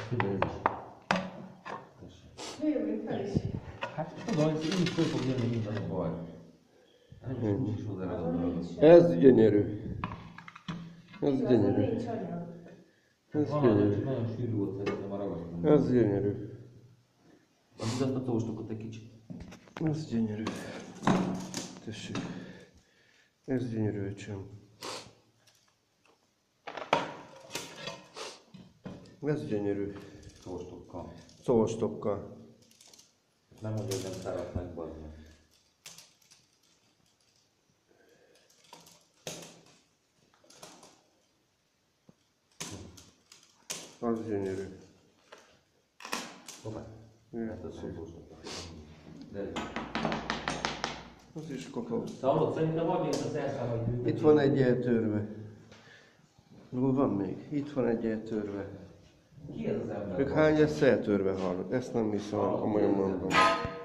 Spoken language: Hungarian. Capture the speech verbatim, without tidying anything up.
Jöjjön fel is. Hát tudom, hogy én is föl fog jönni minden a baj. Nem is hozzá gondolod. Ez gyönyörű. Ez Igaz, gyönyörű. nincs anyag. Ez Van az, gyönyörű. hogy nagyon sűrű volt szerintem a ragasztani. Ez gyönyörű. Az azt a tóstokot egy kicsit. Ez gyönyörű. Tessék. Ez gyönyörű, öcsém. Ez gyönyörű. Tóstokkal. Szóstokkal. Nem mondja, hogy nem szeretnek bazni. Az gyönyörű. Hoppá. Hát ez a tóstokkal. De Az is kakaó. Szalott, szerintem adj ezt az elszámoljuk. Itt van egy eltörve. Hol van még? Itt van egy eltörve. Ki ez az ember? Ők hány ezt eltörve hallott? Ezt nem hiszem, komolyan mondom.